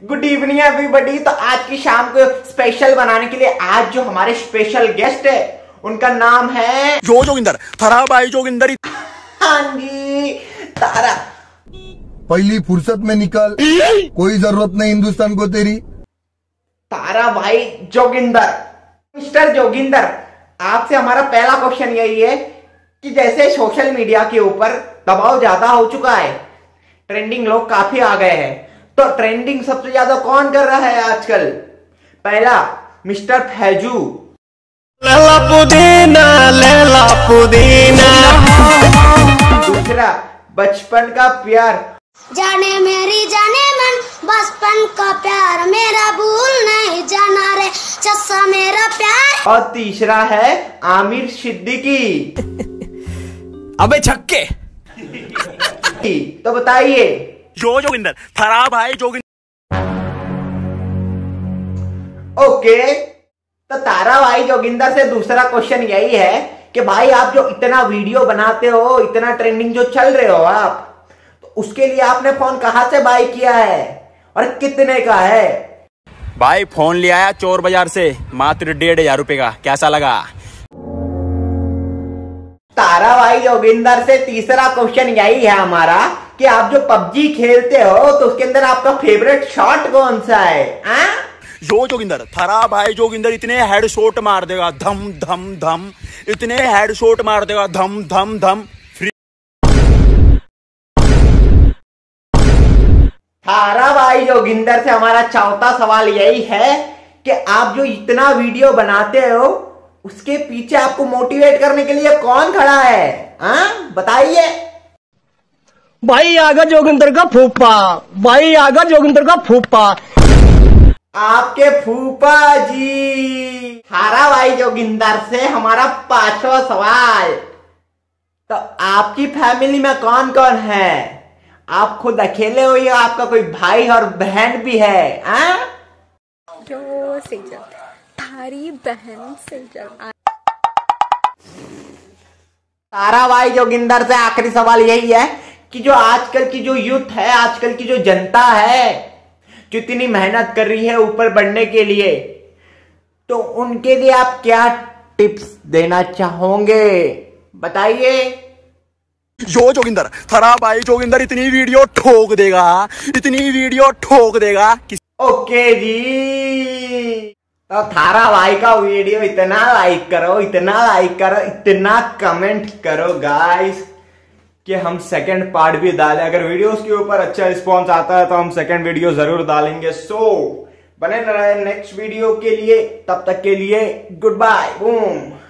Good evening everybody. तो आज की शाम को स्पेशल बनाने के लिए आज जो हमारे स्पेशल गेस्ट है उनका नाम है जोगिंदर, थारा भाई जोगिंदर। हाँ जी, तारा। पहली फुर्सत में निकल, कोई जरूरत नहीं हिंदुस्तान को तेरी। तारा भाई जोगिंदर। मिस्टर जोगिंदर, आपसे हमारा पहला क्वेश्चन यही है कि जैसे सोशल मीडिया के ऊपर दबाव ज्यादा हो चुका है, ट्रेंडिंग लोग काफी आ गए हैं, तो ट्रेंडिंग सबसे ज्यादा कौन कर रहा है आजकल? पहला मिस्टर फैजू, लैला पुदीना। दूसरा बचपन का प्यार, जाने मेरी जाने मन, बचपन का प्यार मेरा भूल नहीं जाना रे चस्सा मेरा प्यार। और तीसरा है आमिर सिद्दीकी। अबे छक्के। तो बताइए जोगिंदर, थारा भाई जोगिंदर। ओके, तो तारा भाई जोगिंदर से दूसरा क्वेश्चन यही है कि भाई आप जो इतना वीडियो बनाते हो, इतना ट्रेंडिंग जो चल रहे हो आप, तो उसके लिए आपने फोन कहां से बाय किया है और कितने का है? भाई फोन ले आया चोर बाजार से, मात्र 1500 रुपए का। कैसा लगा? तारा भाई जोगिंदर से तीसरा क्वेश्चन यही है हमारा कि आप जो पबजी खेलते हो तो उसके अंदर आपका फेवरेट शॉट कौन सा है? जोगिंदर, थारा भाई जोगिंदर इतने हेडशॉट मार देगा धम धम धम, इतने हेडशॉट मार देगा धम धम धम। तारा भाई जोगिंदर से हमारा चौथा सवाल यही है कि आप जो इतना वीडियो बनाते हो उसके पीछे आपको मोटिवेट करने के लिए कौन खड़ा है? बताइए। भाई आगा जोगिंदर का फूफा, भाई आगा जोगिंदर का फूफा। आपके फूफा जी। तारा भाई जोगिंदर से हमारा पांचवा सवाल, तो आपकी फैमिली में कौन कौन है? आप खुद अकेले हो या आपका कोई भाई और बहन भी है? जो सेजल, थारी बहन सेजल। तारा भाई जोगिंदर से आखिरी सवाल यही है कि जो आजकल की जो यूथ है, आजकल की जो जनता है, जो इतनी मेहनत कर रही है ऊपर बढ़ने के लिए, तो उनके लिए आप क्या टिप्स देना चाहोगे? बताइए। जोगिंदर, थारा भाई जोगिंदर इतनी वीडियो ठोक देगा, इतनी वीडियो ठोक देगा। ओके जी, तो थारा भाई का वीडियो इतना लाइक करो, इतना लाइक करो, इतना कमेंट करो गाइस कि हम सेकंड पार्ट भी डालें। अगर वीडियोस के ऊपर अच्छा रिस्पॉन्स आता है तो हम सेकंड वीडियो जरूर डालेंगे। सो बने रहे नेक्स्ट वीडियो के लिए, तब तक के लिए गुड बाय, बूम।